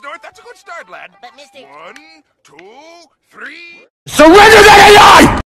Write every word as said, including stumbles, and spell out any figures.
start. That's a good start, lad. But, Mister One, two, three. Surrender that A I!